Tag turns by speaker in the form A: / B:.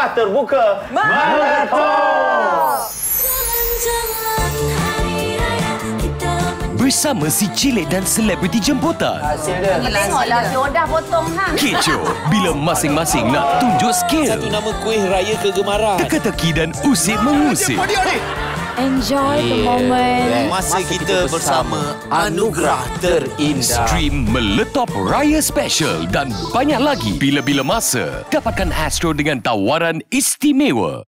A: rumah terbuka Meletup.
B: Bersama si Cilik dan selebriti jemputan.
A: Hasil dia.
C: Tengoklah Yodah potong
B: Kecoh bila masing-masing nak tunjuk skill.
D: Satu nama kuih raya kegemaran.
B: Teka-teki dan usik-mengusik.
C: Enjoy the moment.
D: Masa kita bersama anugerah terindah.
B: Stream Meletup Raya Special dan banyak lagi bila-bila masa. Dapatkan Astro dengan tawaran istimewa.